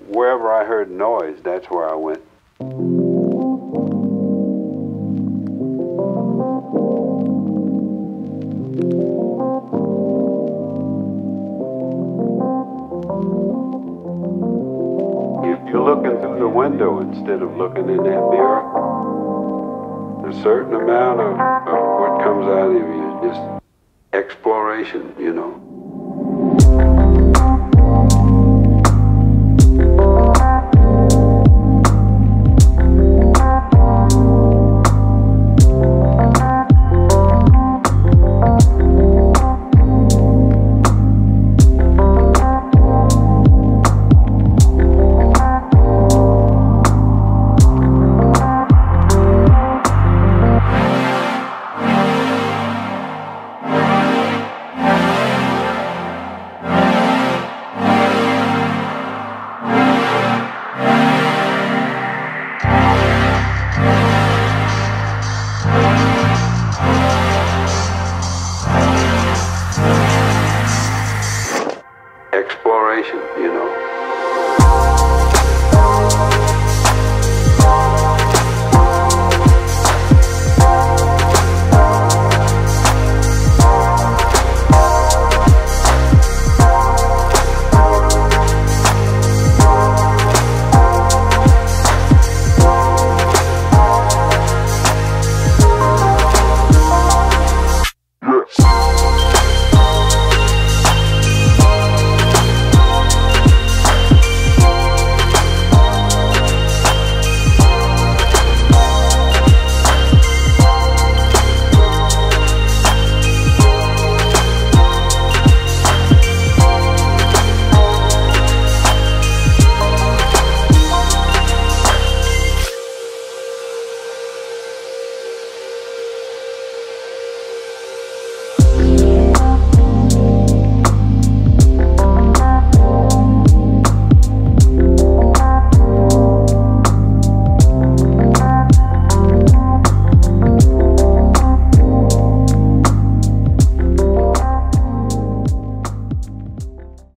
wherever I heard noise, that's where I went. If you're looking through the window instead of looking in that mirror, a certain amount of what comes out of you is just exploration, you know. Exploration, you know.